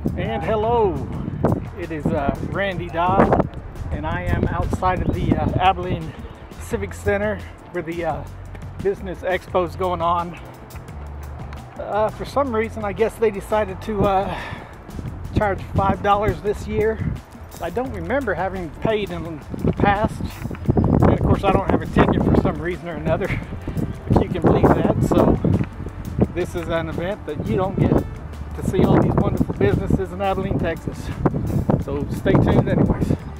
And hello, it is Randy Dodd, and I am outside of the Abilene Civic Center where the business expo is going on. For some reason, I guess they decided to charge $5 this year. I don't remember having paid in the past, and of course I don't have a ticket for some reason or another, if you can believe that. So this is an event that you don't get to see all these wonderful businesses in Abilene, Texas. So stay tuned anyways.